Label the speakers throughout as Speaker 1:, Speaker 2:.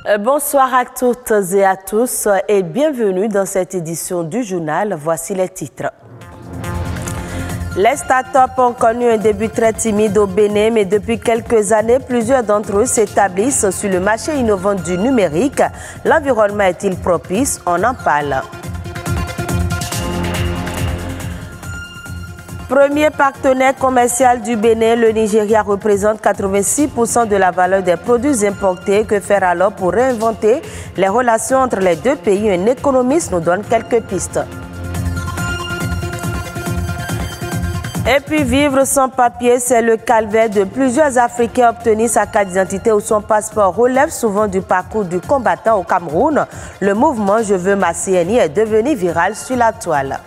Speaker 1: Bonsoir à toutes et à tous et bienvenue dans cette édition du journal. Voici les titres. Les startups ont connu un début très timide au Bénin, mais depuis quelques années, plusieurs d'entre eux s'établissent sur le marché innovant du numérique. L'environnement est-il propice? On en parle. Premier partenaire commercial du Bénin, le Nigeria représente 86% de la valeur des produits importés. Que faire alors pour réinventer les relations entre les deux pays? Un économiste nous donne quelques pistes. Et puis vivre sans papier, c'est le calvaire de plusieurs Africains. Obtenir sa carte d'identité ou son passeport relève souvent du parcours du combattant au Cameroun. Le mouvement Je veux ma CNI est devenu viral sur la toile.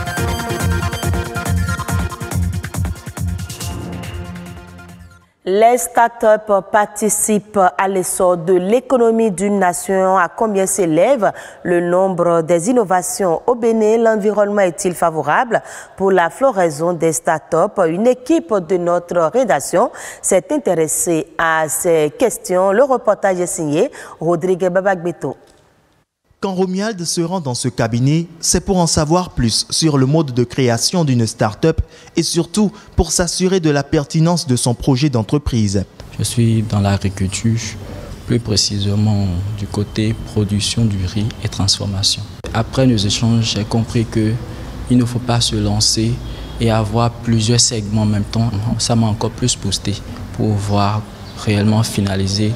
Speaker 1: Les startups participent à l'essor de l'économie d'une nation. À combien s'élève le nombre des innovations au Bénin? L'environnement est-il favorable pour la floraison des startups? Une équipe de notre rédaction s'est intéressée à ces questions. Le reportage est signé Rodrigue Babagbeto.
Speaker 2: Quand Romuald se rend dans ce cabinet, c'est pour en savoir plus sur le mode de création d'une start-up et surtout pour s'assurer de la pertinence de son projet d'entreprise.
Speaker 3: Je suis dans l'agriculture, plus précisément du côté production du riz et transformation. Après nos échanges, j'ai compris qu'il ne faut pas se lancer et avoir plusieurs segments en même temps. Ça m'a encore plus boosté pour pouvoir réellement finaliser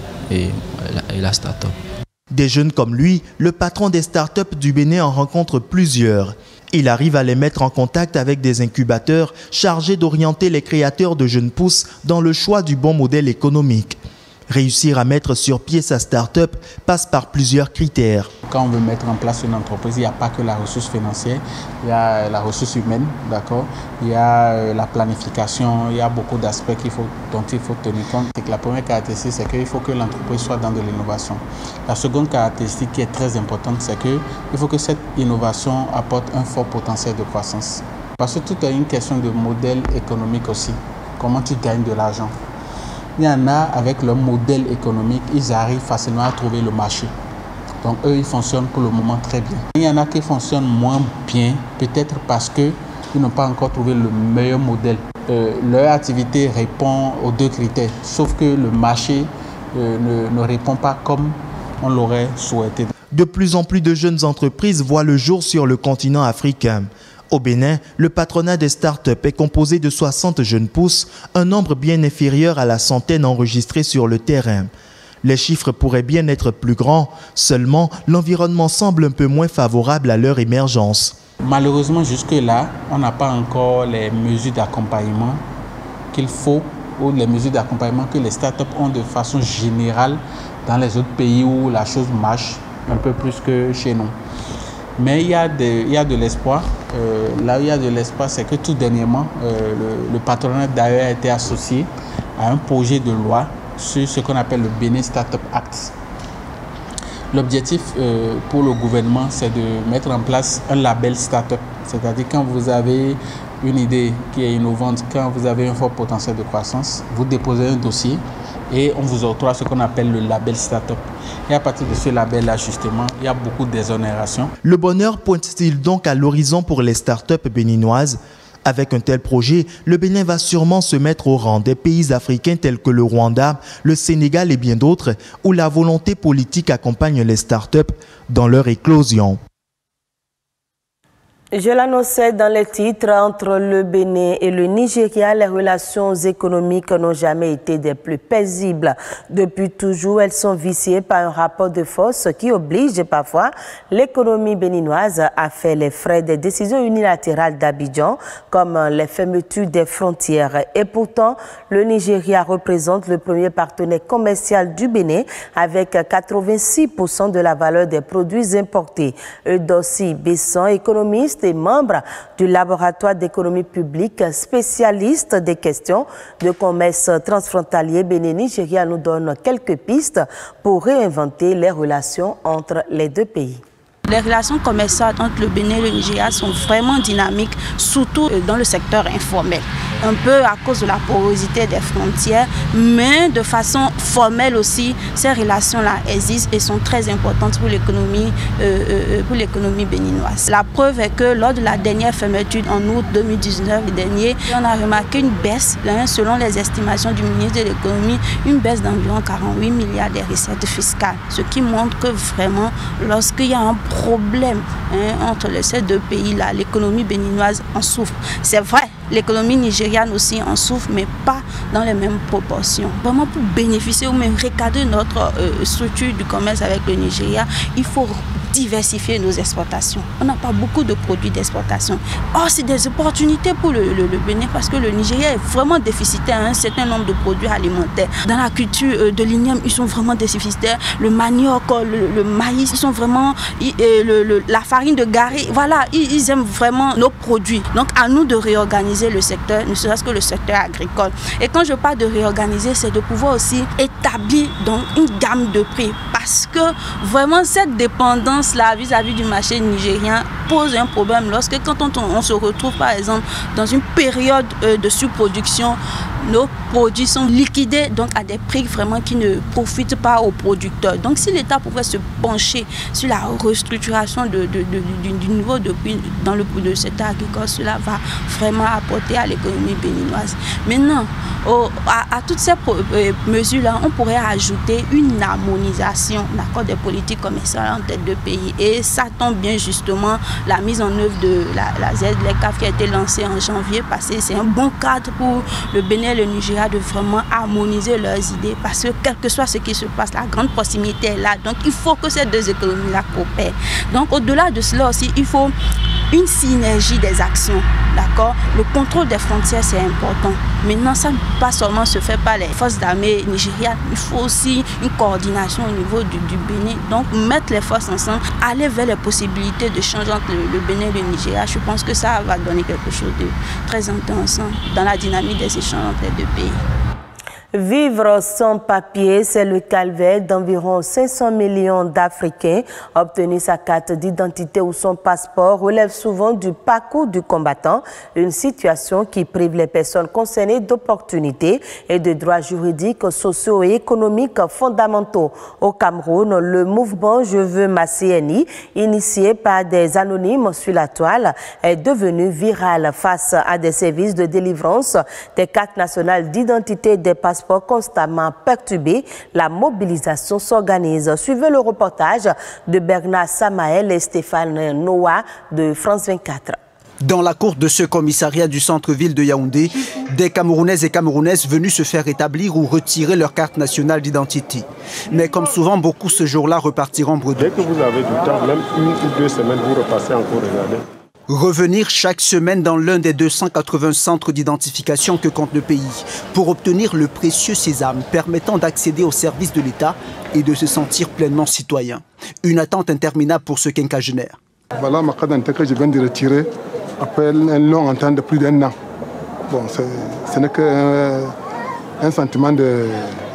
Speaker 3: la start-up.
Speaker 2: Des jeunes comme lui, le patron des startups du Bénin en rencontre plusieurs. Il arrive à les mettre en contact avec des incubateurs chargés d'orienter les créateurs de jeunes pousses dans le choix du bon modèle économique. Réussir à mettre sur pied sa start-up passe par plusieurs critères.
Speaker 4: Quand on veut mettre en place une entreprise, il n'y a pas que la ressource financière, il y a la ressource humaine, d'accord. Il y a la planification, il y a beaucoup d'aspects dont il faut tenir compte. La première caractéristique, c'est qu'il faut que l'entreprise soit dans de l'innovation. La seconde caractéristique qui est très importante, c'est qu'il faut que cette innovation apporte un fort potentiel de croissance. Parce que tout est une question de modèle économique aussi. Comment tu gagnes de l'argent? Il y en a, avec leur modèle économique, ils arrivent facilement à trouver le marché. Donc eux, ils fonctionnent pour le moment très bien. Il y en a qui fonctionnent moins bien, peut-être parce qu'ils n'ont pas encore trouvé le meilleur modèle. Leur activité répond aux deux critères, sauf que le marché ne répond pas comme on l'aurait souhaité.
Speaker 2: De plus en plus de jeunes entreprises voient le jour sur le continent africain. Au Bénin, le patronat des startups est composé de 60 jeunes pousses, un nombre bien inférieur à la centaine enregistrée sur le terrain. Les chiffres pourraient bien être plus grands, seulement l'environnement semble un peu moins favorable à leur émergence.
Speaker 4: Malheureusement, jusque-là, on n'a pas encore les mesures d'accompagnement qu'il faut ou les mesures d'accompagnement que les startups ont de façon générale dans les autres pays où la chose marche un peu plus que chez nous. Mais il y a de l'espoir. Là où il y a de l'espoir, c'est que tout dernièrement, le patronat d'ailleurs a été associé à un projet de loi sur ce qu'on appelle le Bénin Startup Act. L'objectif pour le gouvernement, c'est de mettre en place un label startup. C'est-à-dire quand vous avez une idée qui est innovante, quand vous avez un fort potentiel de croissance, vous déposez un dossier et on vous octroie ce qu'on appelle le label startup. Et à partir de ce label-là, justement, il y a beaucoup d'exonérations.
Speaker 2: Le bonheur pointe-t-il donc à l'horizon pour les startups béninoises? Avec un tel projet, le Bénin va sûrement se mettre au rang des pays africains tels que le Rwanda, le Sénégal et bien d'autres, où la volonté politique accompagne les startups dans leur éclosion.
Speaker 1: Je l'annonçais dans les titres, entre le Bénin et le Nigeria, les relations économiques n'ont jamais été des plus paisibles. Depuis toujours, elles sont viciées par un rapport de force qui oblige parfois l'économie béninoise à faire les frais des décisions unilatérales d'Abidjan, comme les fermetures des frontières. Et pourtant, le Nigeria représente le premier partenaire commercial du Bénin avec 86% de la valeur des produits importés. Eudossi Besson, économiste et membre du laboratoire d'économie publique, spécialiste des questions de commerce transfrontalier Bénin-Nigeria, nous donne quelques pistes pour réinventer les relations entre les deux pays.
Speaker 5: Les relations commerciales entre le Bénin et le Nigeria sont vraiment dynamiques, surtout dans le secteur informel. un peu à cause de la porosité des frontières, mais de façon formelle aussi, ces relations-là existent et sont très importantes pour l'économie béninoise. La preuve est que lors de la dernière fermeture en août 2019 dernier, on a remarqué une baisse, selon les estimations du ministre de l'économie, une baisse d'environ 48 milliards des recettes fiscales, ce qui montre que vraiment, lorsqu'il y a un problème entre ces deux pays-là, l'économie béninoise en souffre. C'est vrai, l'économie nigériane aussi en souffre, mais pas dans les mêmes proportions. Vraiment, pour bénéficier ou même recadrer notre structure du commerce avec le Nigeria, il faut diversifier nos exportations. On n'a pas beaucoup de produits d'exportation. Or, c'est des opportunités pour le Bénin parce que le Nigeria est vraiment déficitaire à un certain nombre de produits alimentaires. Dans la culture de l'igname, ils sont vraiment déficitaires. Le manioc, le maïs, ils sont vraiment... la farine de garri, voilà, ils aiment vraiment nos produits. Donc, à nous de réorganiser le secteur, ne serait-ce que le secteur agricole. Et quand je parle de réorganiser, c'est de pouvoir aussi établir donc une gamme de prix parce que vraiment cette dépendance là vis-à-vis du marché nigérien pose un problème lorsque quand on se retrouve par exemple dans une période de surproduction, nos produits sont liquidés donc à des prix vraiment qui ne profitent pas aux producteurs. Donc si l'État pouvait se pencher sur la restructuration du niveau de prix dans le secteur agricole, cela va vraiment apporter à l'économie béninoise. Maintenant, à toutes ces mesures-là, on pourrait ajouter une harmonisation des politiques commerciales entre les deux pays. Et ça tombe bien justement, la mise en œuvre de la ZLECAf qui a été lancée en janvier passé. C'est un bon cadre pour le Bénin et le Nigeria de vraiment harmoniser leurs idées parce que quel que soit ce qui se passe, la grande proximité est là. Donc il faut que ces deux économies-là coopèrent. Donc au-delà de cela aussi, il faut une synergie des actions. D'accord? Le contrôle des frontières, c'est important. Maintenant, ça ne peut pas seulement se faire par les forces d'armée nigérianes. Il faut aussi une coordination au niveau du Bénin. Donc, mettre les forces ensemble, aller vers les possibilités de changer entre le Bénin et le Nigeria. Je pense que ça va donner quelque chose de très intéressant dans la dynamique des échanges entre les deux pays.
Speaker 1: Vivre sans papier, c'est le calvaire d'environ 500 millions d'Africains. Obtenir sa carte d'identité ou son passeport relève souvent du parcours du combattant, une situation qui prive les personnes concernées d'opportunités et de droits juridiques, sociaux et économiques fondamentaux. Au Cameroun, le mouvement Je veux ma CNI, initié par des anonymes sur la toile, est devenu viral face à des services de délivrance des cartes nationales d'identité des passeports constamment perturbés. La mobilisation s'organise. Suivez le reportage de Bernard Samael et Stéphane Noah de France 24.
Speaker 6: Dans la cour de ce commissariat du centre-ville de Yaoundé, des Camerounaises et Camerounaises venus se faire établir ou retirer leur carte nationale d'identité. Mais comme souvent, beaucoup ce jour-là repartiront bredouilles.
Speaker 7: Dès que vous avez du temps, même 1 ou 2 semaines, vous repassez encore regarder.
Speaker 6: Revenir chaque semaine dans l'un des 280 centres d'identification que compte le pays pour obtenir le précieux sésame permettant d'accéder aux services de l'État et de se sentir pleinement citoyen. Une attente interminable pour ce quinquagénaire.
Speaker 8: Voilà ma carte d'identité que je viens de retirer après un long entente de plus d'1 an. Bon, ce n'est qu'un sentiment de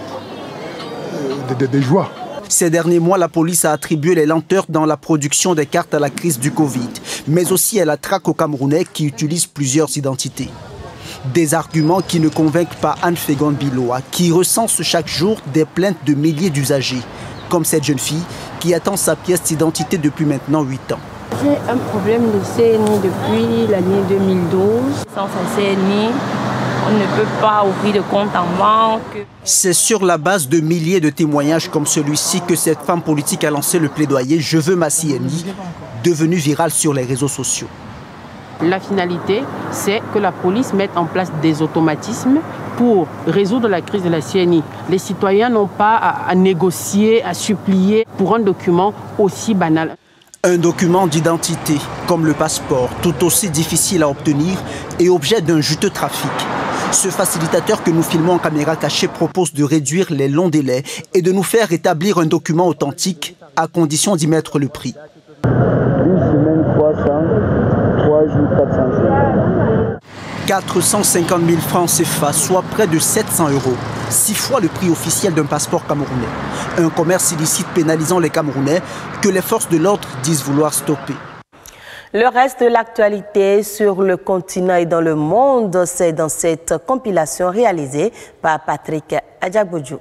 Speaker 8: joie.
Speaker 6: Ces derniers mois, la police a attribué les lenteurs dans la production des cartes à la crise du Covid, mais aussi à la traque aux Camerounais qui utilisent plusieurs identités. Des arguments qui ne convainquent pas Anne Fégon Biloa, qui recense chaque jour des plaintes de milliers d'usagers, comme cette jeune fille qui attend sa pièce d'identité depuis maintenant 8 ans.
Speaker 9: J'ai un problème de CNI depuis l'année 2012. Sans sa CNI, on ne peut pas ouvrir de compte en banque.
Speaker 6: C'est sur la base de milliers de témoignages comme celui-ci que cette femme politique a lancé le plaidoyer « Je veux ma CNI », devenu viral sur les réseaux sociaux.
Speaker 10: La finalité, c'est que la police mette en place des automatismes pour résoudre la crise de la CNI. Les citoyens n'ont pas à négocier, à supplier pour un document aussi banal.
Speaker 6: Un document d'identité, comme le passeport, tout aussi difficile à obtenir et objet d'un juteux trafic. Ce facilitateur que nous filmons en caméra cachée propose de réduire les longs délais et de nous faire établir un document authentique à condition d'y mettre le prix.
Speaker 11: 1 semaine 300, 3 jours 400 euros.
Speaker 6: 450 000 francs CFA, soit près de 700 euros, 6 fois le prix officiel d'un passeport camerounais. Un commerce illicite pénalisant les Camerounais que les forces de l'ordre disent vouloir stopper.
Speaker 1: Le reste de l'actualité sur le continent et dans le monde, c'est dans cette compilation réalisée par Patrick Adjagbodjou.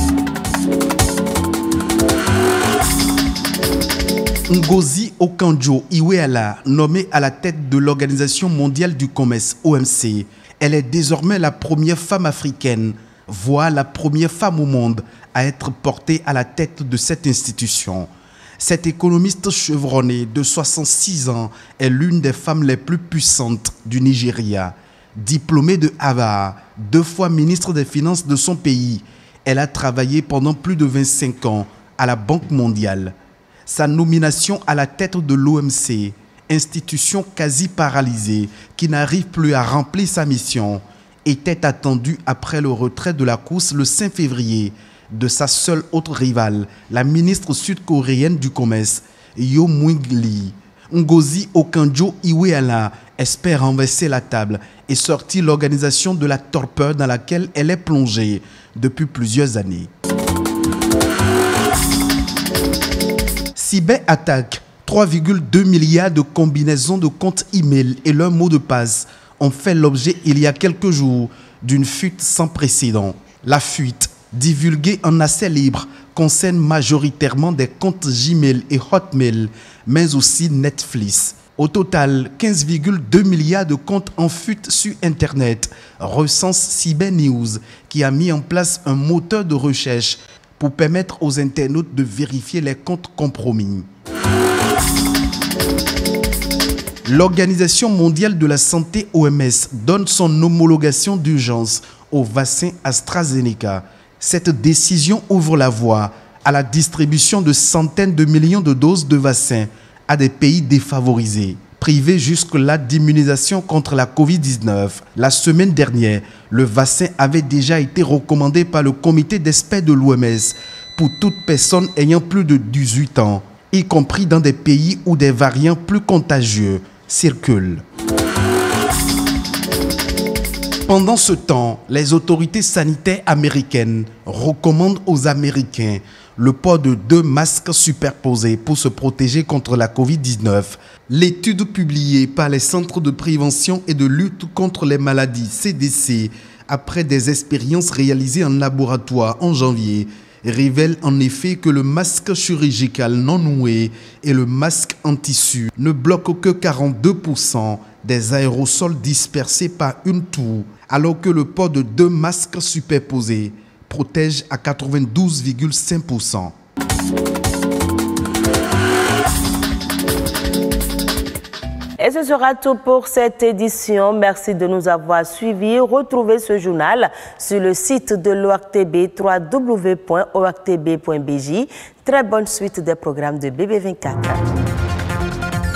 Speaker 12: Ngozi Okonjo-Iweala, nommée à la tête de l'Organisation mondiale du commerce, OMC, elle est désormais la première femme africaine, voire la première femme au monde à être portée à la tête de cette institution. Cette économiste chevronnée de 66 ans est l'une des femmes les plus puissantes du Nigeria. Diplômée de Harvard, 2 fois ministre des Finances de son pays, elle a travaillé pendant plus de 25 ans à la Banque mondiale. Sa nomination à la tête de l'OMC, institution quasi paralysée qui n'arrive plus à remplir sa mission, était attendue après le retrait de la course le 5 février de sa seule autre rivale, la ministre sud-coréenne du commerce, Yo Myung-lee. Ngozi Okonjo-Iweala espère renverser la table et sortir l'organisation de la torpeur dans laquelle elle est plongée depuis plusieurs années. Cyberattaque, 3,2 milliards de combinaisons de comptes e-mail et leurs mots de passe ont fait l'objet il y a quelques jours d'une fuite sans précédent. La fuite, divulguée en accès libre, concerne majoritairement des comptes Gmail et Hotmail, mais aussi Netflix. Au total, 15,2 milliards de comptes en fuite sur Internet, recense Cybernews, qui a mis en place un moteur de recherche pour permettre aux internautes de vérifier les comptes compromis. L'Organisation mondiale de la santé OMS donne son homologation d'urgence au vaccin AstraZeneca. Cette décision ouvre la voie à la distribution de centaines de millions de doses de vaccins à des pays défavorisés. Privés jusque-là d'immunisation contre la Covid-19, la semaine dernière, le vaccin avait déjà été recommandé par le comité d'experts de l'OMS pour toute personne ayant plus de 18 ans, y compris dans des pays où des variants plus contagieux circulent. Pendant ce temps, les autorités sanitaires américaines recommandent aux Américains le port de 2 masques superposés pour se protéger contre la Covid-19. L'étude publiée par les Centres de prévention et de lutte contre les maladies CDC, après des expériences réalisées en laboratoire en janvier, révèle en effet que le masque chirurgical non noué et le masque en tissu ne bloquent que 42% des aérosols dispersés par une toux, alors que le port de 2 masques superposés protège à 92,5%.
Speaker 1: Et ce sera tout pour cette édition. Merci de nous avoir suivis. Retrouvez ce journal sur le site de l'ORTB, www.ortb.bj. Très bonne suite des programmes de BB24.